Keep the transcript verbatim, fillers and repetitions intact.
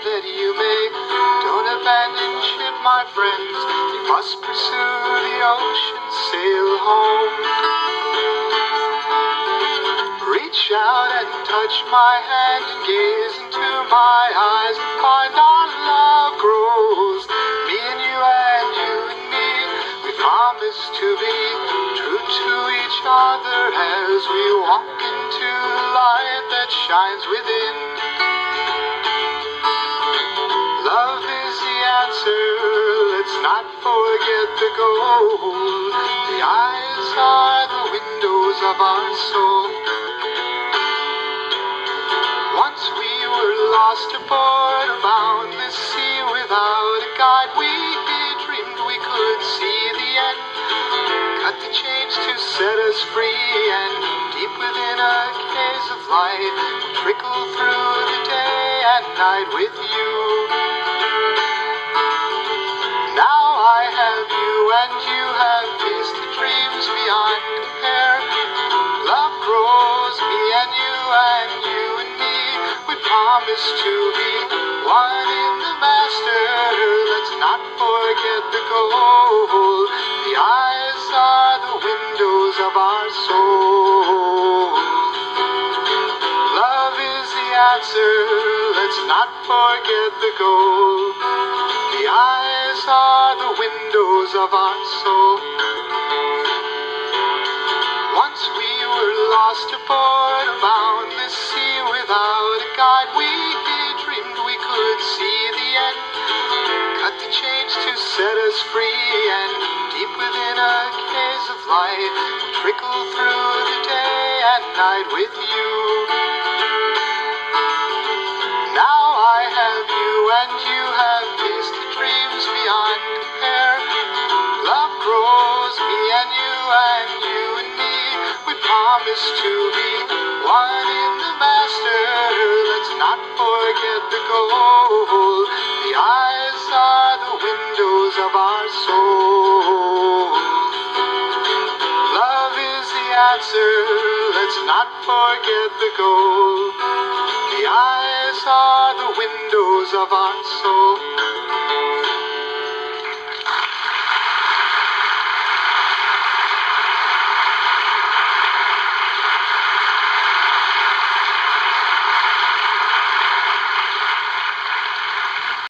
that you make. Don't abandon ship, my friends. You must pursue the ocean, sail home. Reach out and touch my hand and gaze into my eyes and find our love grows. Me and you and you and me, we promise to be true to each other as we walk into the light that shines within. Love is the answer, let's not forget the goal. The eyes are the windows of our soul. Once we were lost aboard a boundless sea without a guide. We dreamed we could see the end, cut the chains to set us free, and deep within a haze of light, trickle through the day and night with you. Now I have you and you have tasted dreams beyond compare. Love grows, me and you and you and me, we promise to be one in the master. Let's not forget the goal. The eyes are the windows of our soul. Love is the answer, let's not forget the goal. The eyes are the windows of our soul. Once we were lost aboard a boundless sea without a guide. We dreamed we could see the end, cut the chains to set us free, and deep within a haze of light, trickle through the day and night with you. Now I have you and you have tasted dreams beyond compare. Love grows, me and you and you and me, we promise to be one in the master. Let's not forget the goal. The eyes are the windows of our soul. Love is the answer, let's not forget the goal. The eyes are the windows of our soul.